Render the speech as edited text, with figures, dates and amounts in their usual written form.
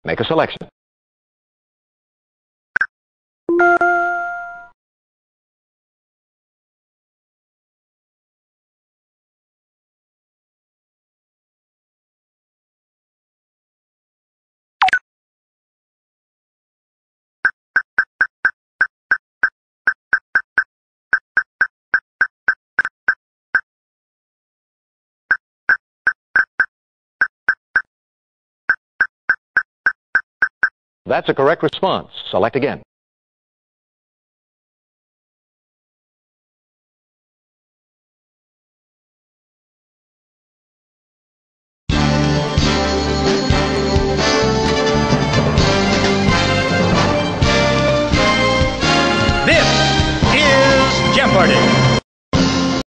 Make a selection. That's a correct response. Select again. This is Jeopardy!